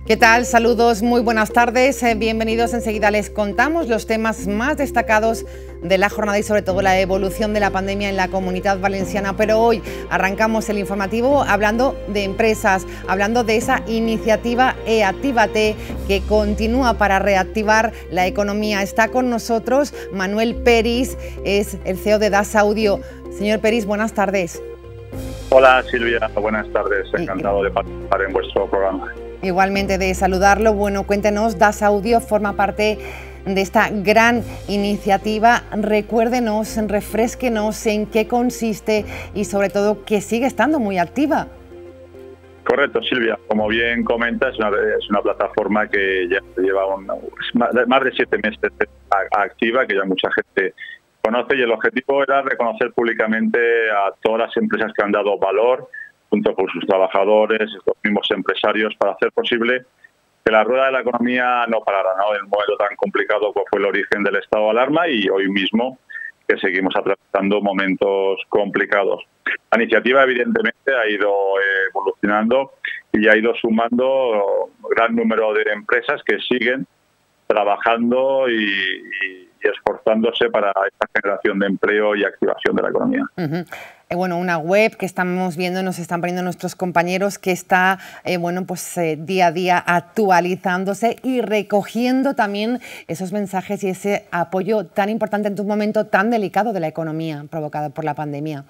¿Qué tal? Saludos, muy buenas tardes. Bienvenidos. Enseguida les contamos los temas más destacados de la jornada y sobre todo la evolución de la pandemia en la Comunidad Valenciana. Pero hoy arrancamos el informativo hablando de empresas, hablando de esa iniciativa Actívate que continúa para reactivar la economía. Está con nosotros Manuel Peris, es el CEO de Das Audio. Señor Peris, buenas tardes. Hola Silvia, buenas tardes. Encantado de participar en vuestro programa. Igualmente de saludarlo. Bueno, cuéntenos, Das Audio forma parte de esta gran iniciativa. Recuérdenos, refrésquenos en qué consiste y sobre todo que sigue estando muy activa. Correcto, Silvia. Como bien comentas, es una plataforma que ya lleva más de 7 meses activa, que ya mucha gente conoce, y el objetivo era reconocer públicamente a todas las empresas que han dado valor junto con sus trabajadores, estos mismos empresarios, para hacer posible que la rueda de la economía no parara, ¿no? En un momento tan complicado como fue el origen del estado de alarma y hoy mismo que seguimos atravesando momentos complicados. La iniciativa evidentemente ha ido evolucionando y ha ido sumando un gran número de empresas que siguen trabajando y esforzándose para esta generación de empleo y activación de la economía. Bueno, una web que estamos viendo, nos están poniendo nuestros compañeros, que está día a día actualizándose y recogiendo también esos mensajes y ese apoyo tan importante en un momento tan delicado de la economía provocado por la pandemia.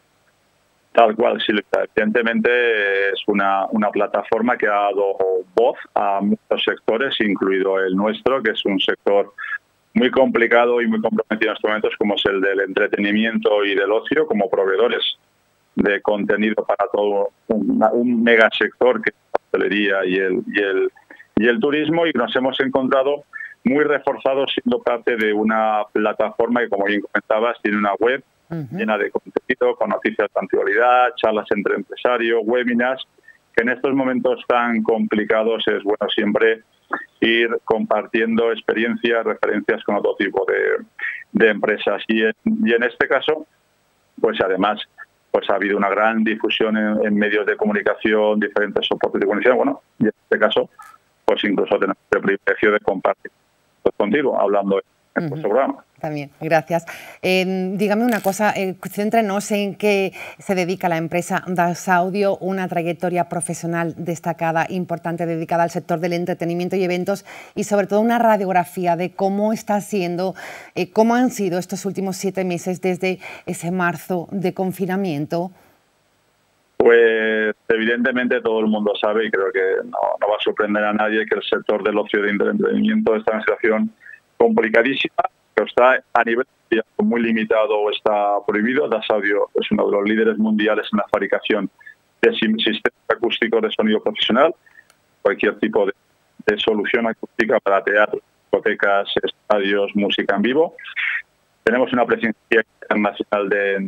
Tal cual, Silvia. Evidentemente es una plataforma que ha dado voz a muchos sectores, incluido el nuestro, que es un sector muy complicado y muy comprometido en estos momentos, como es el del entretenimiento y del ocio, como proveedores de contenido para todo un megasector que es la hostelería y el turismo, y nos hemos encontrado muy reforzados siendo parte de una plataforma que, como bien comentabas, tiene una web llena de contenido, con noticias de actualidad, charlas entre empresarios, webinars, que en estos momentos tan complicados es bueno siempre ir compartiendo experiencias, referencias con otro tipo de empresas. Y en este caso, pues además, pues ha habido una gran difusión en medios de comunicación, diferentes soportes de comunicación. Bueno, y en este caso, pues incluso tenemos el privilegio de compartir contigo, hablando en vuestro programa. También, gracias. Dígame una cosa, céntrenos en qué se dedica la empresa Das Audio, una trayectoria profesional destacada, importante, dedicada al sector del entretenimiento y eventos, y sobre todo una radiografía de cómo está siendo, cómo han sido estos últimos 7 meses desde ese marzo de confinamiento. Pues evidentemente todo el mundo sabe, y creo que no va a sorprender a nadie, que el sector del ocio y del entretenimiento está en una situación complicadísima, que está a nivel muy limitado o está prohibido. Das Audio es uno de los líderes mundiales en la fabricación de sistemas acústicos de sonido profesional, cualquier tipo de solución acústica para teatro, discotecas, estadios, música en vivo. Tenemos una presencia internacional de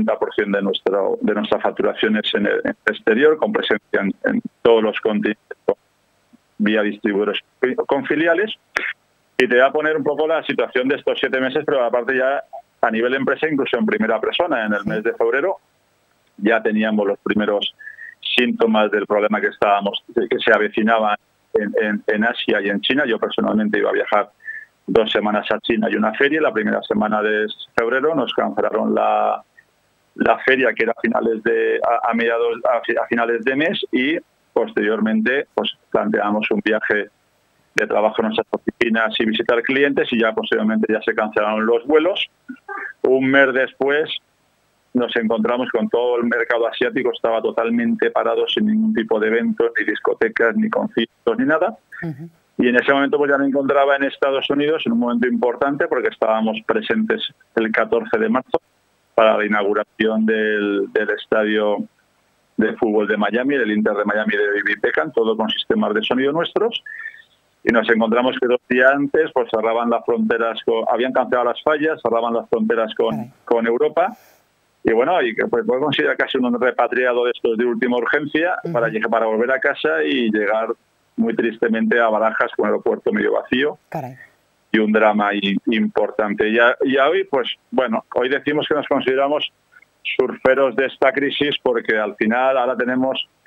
90% de nuestras facturaciones en el exterior, con presencia en todos los continentes vía distribuidores con filiales. Y te voy a poner un poco la situación de estos 7 meses, pero aparte ya a nivel empresa, incluso en primera persona. En el mes de febrero ya teníamos los primeros síntomas del problema que se avecinaba en Asia y en China. Yo personalmente iba a viajar 2 semanas a China y una feria. La primera semana de febrero nos cancelaron la feria, que era a finales de mes, y posteriormente pues planteamos un viaje de trabajo en nuestras oficinas y visitar clientes, y ya posteriormente ya se cancelaron los vuelos. Un mes después nos encontramos con todo el mercado asiático, estaba totalmente parado, sin ningún tipo de eventos, ni discotecas, ni conciertos, ni nada. Y en ese momento pues ya me encontraba en Estados Unidos, en un momento importante, porque estábamos presentes el 14 de marzo para la inauguración del estadio de fútbol de Miami, del Inter de Miami de David Beckham, todo con sistemas de sonido nuestros. Y nos encontramos que 2 días antes pues cerraban las fronteras, habían cancelado las fallas, cerraban las fronteras con Europa. Y bueno, y que pues puedo considerar casi un repatriado de estos de última urgencia para volver a casa y llegar muy tristemente a Barajas con el aeropuerto medio vacío. Y un drama importante. Y hoy, pues bueno, hoy decimos que nos consideramos surferos de esta crisis, porque al final ahora tenemos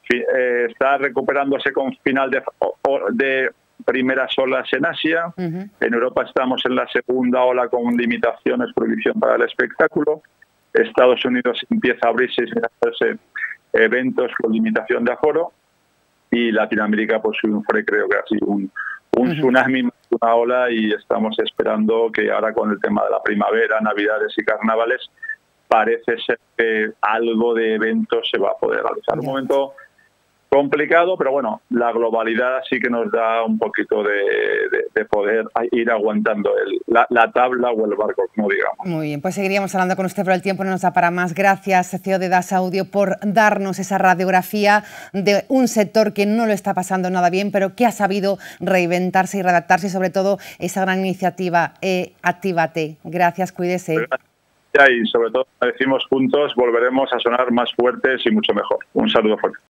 está recuperándose con final de primeras olas en Asia. En Europa estamos en la segunda ola con limitaciones, prohibición para el espectáculo. Estados Unidos empieza a abrirse y a hacerse eventos con limitación de aforo. Y Latinoamérica pues sufre, creo que ha sido un tsunami, una ola, y estamos esperando que ahora con el tema de la primavera, navidades y carnavales, parece ser que algo de eventos se va a poder realizar. Un momento complicado, pero bueno, la globalidad sí que nos da un poquito de poder ir aguantando la tabla o el barco, como digamos. Muy bien, pues seguiríamos hablando con usted, pero el tiempo no nos da para más. Gracias, CEO de Das Audio, por darnos esa radiografía de un sector que no lo está pasando nada bien, pero que ha sabido reinventarse y readaptarse, y sobre todo esa gran iniciativa Actívate. Gracias, cuídese. Y sobre todo, decimos juntos, volveremos a sonar más fuertes y mucho mejor. Un saludo fuerte.